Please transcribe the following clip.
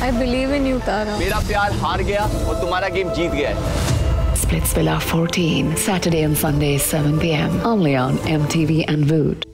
I believe in you, Tara. मेरा प्यार हार गया और तुम्हारा गेम जीत गया है। Splitsvilla 14, Saturday and Sunday 7 p.m. only on MTV and Voot.